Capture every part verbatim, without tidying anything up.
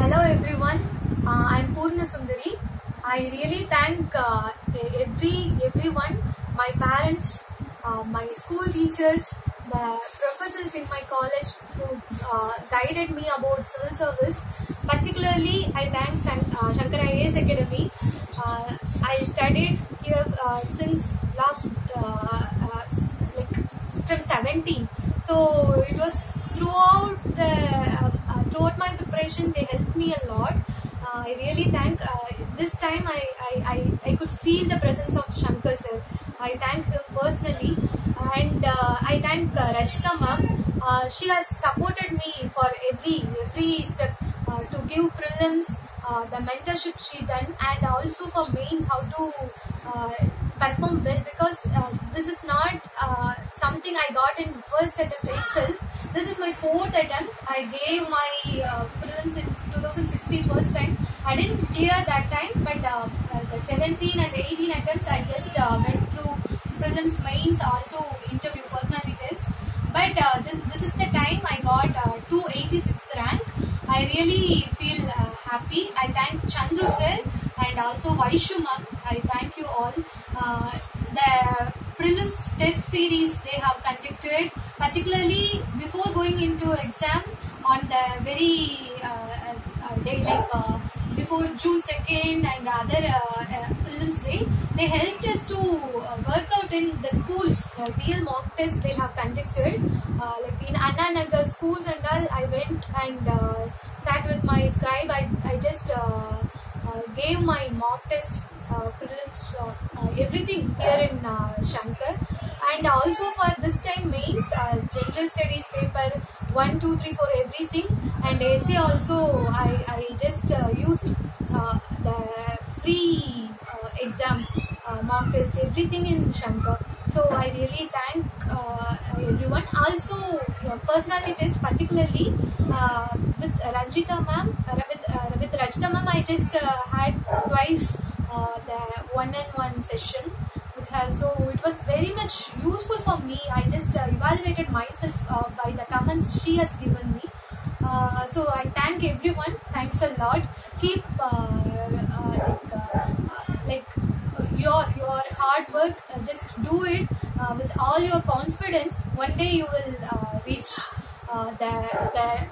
Hello everyone, uh, I'm Purna Sundari. I really thank uh, every everyone, my parents, uh, my school teachers, the professors in my college who uh, guided me about civil service. Particularly, I thank San, uh, Shankar I A S Academy. Uh, I studied here uh, since last uh, uh, like from seventeen. So it was throughout the uh, uh, throughout my preparation they helped me a lot. uh, I really thank uh, this time I, I, I, I could feel the presence of Shankar sir. I thank him personally, and uh, I thank uh, Rachita ma'am. Uh, she has supported me for every every step uh, to give prelims, uh, the mentorship she done, and also for mains how to uh, perform well, because uh, this is not uh, something I got in first attempt itself. This is my fourth attempt. I gave my uh, prelims in two thousand sixteen first time. I didn't clear that time, but uh, uh, the seventeen and eighteen attempts I just uh, went through prelims, mains, also interview, personality test. But uh, this, this is the time I got uh, two hundred eighty-sixth rank. I really feel uh, happy. I thank Chandru sir and also Vaishu ma'am. I thank you all. Uh, the prelims test series they have conducted, particularly before going into exam on the very uh, uh, day, like uh, before June second and other uh, uh, prelims day, they helped us to uh, work out in the schools. Uh, real mock test they have conducted, uh, like in Anna Nagar schools and all. I went and uh, sat with my scribe. I, I just uh, uh, gave my mock test uh, prelims, uh, uh, everything here in uh, Shankar. And also for this time mains, uh, general studies paper one, two, three, four, everything, and essay also I, I just uh, used uh, the free uh, exam uh, mock test, everything in Shankar. So I really thank uh, everyone. Also uh, personality test, particularly uh, with Ranjita ma'am, uh, with, uh, with Rachita ma'am, I just uh, had twice uh, the one-on-one session with her. So it was very much useful for me. I just uh, evaluated myself uh, by the comments she has given me. Uh, so I thank everyone. Thanks a lot. Keep uh, uh, like, uh, like your your hard work. Uh, just do it uh, with all your confidence. One day you will uh, reach uh, the the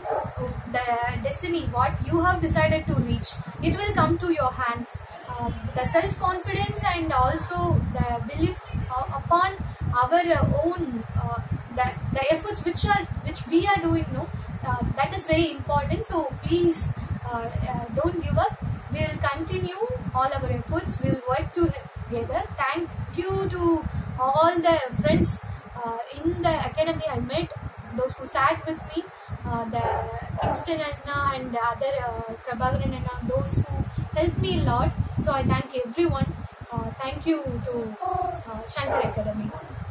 the destiny what you have decided to reach. It will come to your hands. Uh, the self confidence and also the belief uh, upon our uh, own uh, the the efforts which are which we are doing. No, uh, that is very important. So please uh, uh, don't give up. We will continue all our efforts. We will work together. Thank you to all the friends uh, in the academy I met, those who sat with me, uh, the Kingston Anna and the other uh, Prabhakaran Anna, those who helped me a lot. So I thank everyone. Uh, thank you to uh, Shankar Academy.